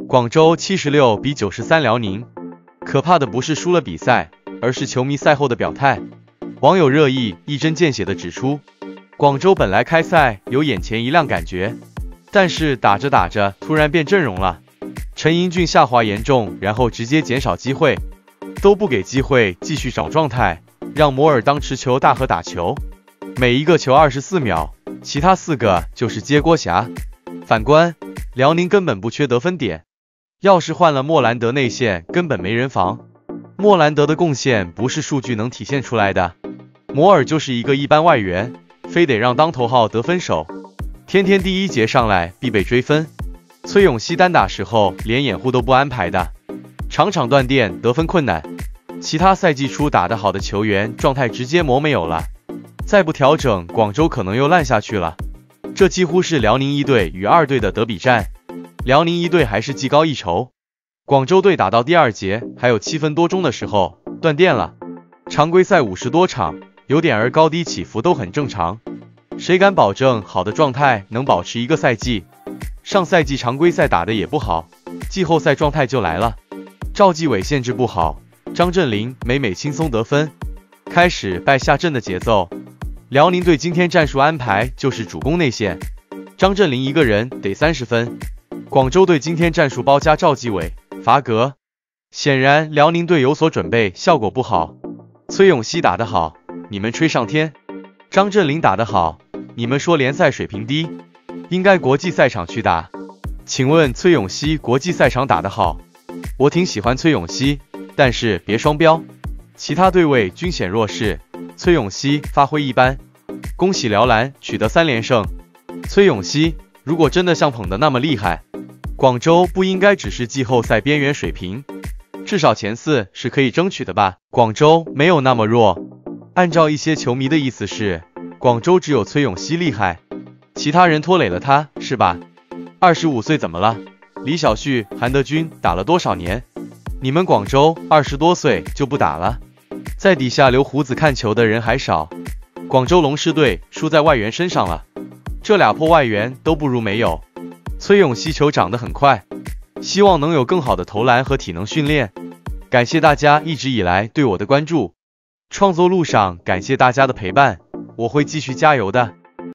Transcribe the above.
广州76-93辽宁。可怕的不是输了比赛，而是球迷赛后的表态。网友热议一针见血地指出，广州本来开赛有眼前一亮感觉，但是打着打着突然变阵容了。陈英俊下滑严重，然后直接减少机会，都不给机会继续找状态，让摩尔当持球大河打球，每一个球24秒，其他4个就是接锅侠。反观辽宁根本不缺得分点，要是换了莫兰德内线根本没人防。莫兰德的贡献不是数据能体现出来的，摩尔就是一个一般外援，非得让当头号得分手，天天第一节上来必被追分。崔永熙单打时候连掩护都不安排的，场场断电，得分困难。其他赛季初打得好的球员状态直接磨没有了，再不调整，广州可能又烂下去了。这几乎是辽宁一队与2队的德比战，辽宁一队还是技高一筹。广州队打到第2节还有7分多钟的时候断电了。常规赛50多场，有点儿高低起伏都很正常，谁敢保证好的状态能保持一个赛季？上赛季常规赛打得也不好，季后赛状态就来了。赵继伟限制不好，张镇麟每轻松得分，开始败下阵的节奏。辽宁队今天战术安排就是主攻内线，张镇麟一个人得30分。广州队今天战术包加赵继伟、罚格，显然辽宁队有所准备，效果不好。崔永熙打得好，你们吹上天；张镇麟打得好，你们说联赛水平低，应该国际赛场去打。请问崔永熙国际赛场打得好，我挺喜欢崔永熙，但是别双标。其他队位均显弱势，崔永熙发挥一般。恭喜辽篮取得3连胜。崔永熙如果真的像捧的那么厉害，广州不应该只是季后赛边缘水平，至少前4是可以争取的吧？广州没有那么弱。按照一些球迷的意思是，广州只有崔永熙厉害，其他人拖累了他，是吧？25岁怎么了？李晓旭、韩德君打了多少年？你们广州20多岁就不打了？在底下留胡子看球的人还少。广州龙狮队输在外援身上了，这2破外援都不如没有。崔永熙球长得很快，希望能有更好的投篮和体能训练。感谢大家一直以来对我的关注，创作路上感谢大家的陪伴，我会继续加油的。